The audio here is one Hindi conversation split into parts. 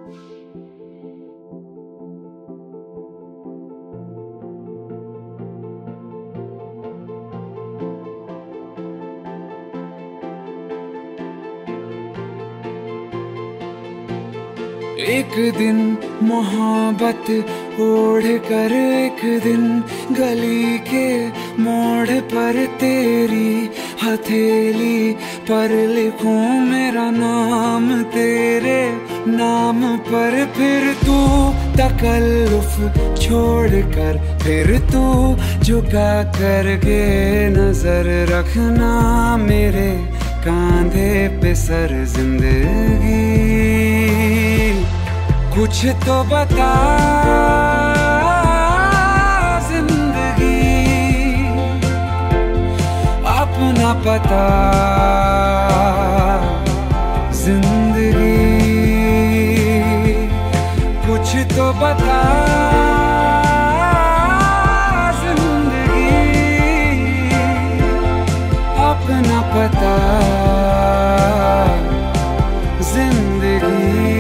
एक दिन मोहब्बत ओढ़ कर, एक दिन गली के मोड़ पर तेरी हथेली पर लिखूं मेरा नाम तेरे नाम पर। फिर तू तकल्लुफ छोड़ कर, फिर तू झुका करके नजर रखना मेरे कांधे पे सर। जिंदगी कुछ तो बता, जिंदगी अपना पता। जिंदगी कुछ तो बता, जिंदगी अपना पता। जिंदगी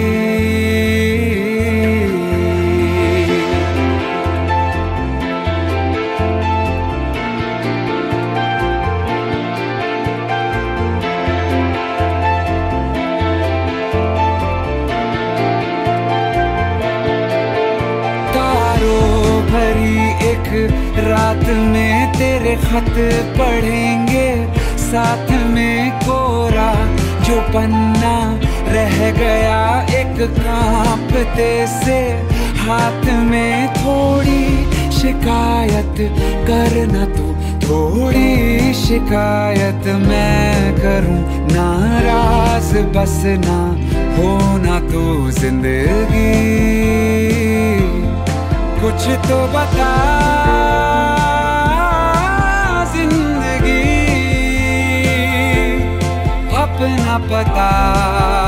रात में तेरे खत पढ़ेंगे, साथ में कोरा जो पन्ना रह गया एक कांपते से हाथ में। थोड़ी शिकायत करना तू, थोड़ी शिकायत मैं करूं, नाराज बस ना होना तू। जिंदगी कुछ तो बता, जिंदगी अपना पता।